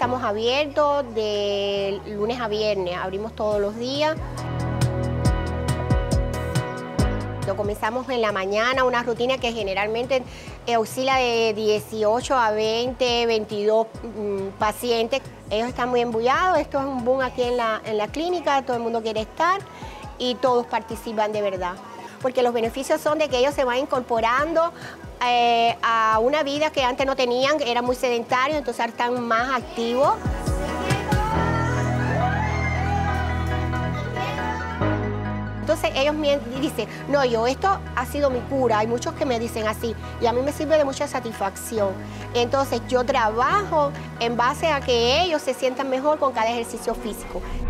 estamos abiertos de lunes a viernes, abrimos todos los días. Comenzamos en la mañana, una rutina que generalmente oscila de 18 a 20, 22 pacientes. Ellos están muy embullados, esto es un boom aquí en la clínica, todo el mundo quiere estar y todos participan de verdad. Porque los beneficios son de que ellos se van incorporando a una vida que antes no tenían, eran muy sedentarios, entonces ahora están más activos. Entonces ellos me dicen, no, esto ha sido mi cura, hay muchos que me dicen así, y a mí me sirve de mucha satisfacción. Entonces yo trabajo en base a que ellos se sientan mejor con cada ejercicio físico.